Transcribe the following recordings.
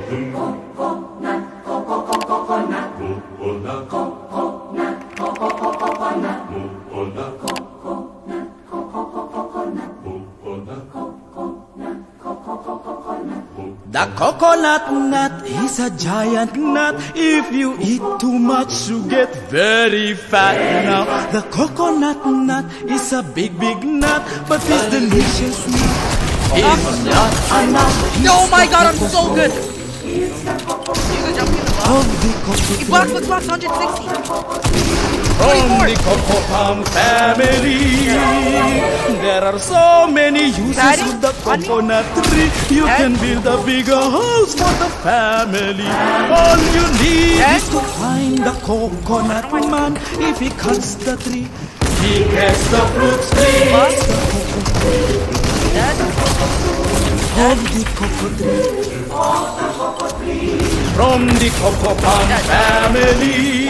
The coconut nut is a giant nut. If you eat too much, you get very fat. Now, the coconut nut is a big, big nut, but this delicious nut is not a nut. Oh my god, I'm so good! Box, 160. From the Coco Palm family, there are so many uses with the coconut tree. You can build a bigger house for the family. All you need is to find the coconut man. If he cuts the tree, he gets the fruits tree. Of the cocoa tree. From the Coco Palm family.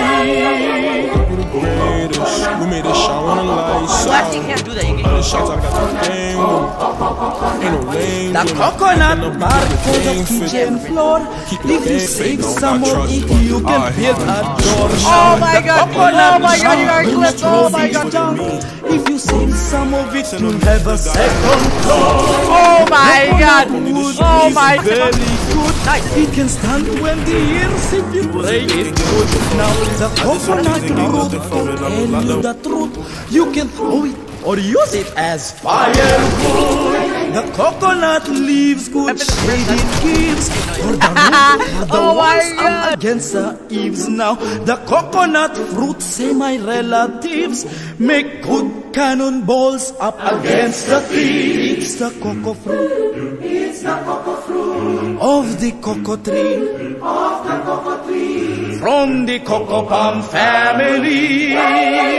We made this shot on the lights. Plastic can't do that. You All the shots I got the game. Ain't no lane. The coconut bark for the kitchen floor. If you save some of it, you can build a door. Oh my god! Oh my god! You are clipped! Oh my god! If you save some of it, you'll have a second floor. Oh my god! Oh my Very god! good. It can stand when the years if you break it good. Now the coconut root will tell you the truth. You can throw it or use it as firewood. The coconut leaves good shade it gives for the roof, for the walls and against the eaves. Now the coconut fruit, say my relatives, make good cannonballs up against the thieves. The cocoa fruit, it's the cocoa fruit of the cocoa tree, from the Coco Palm family.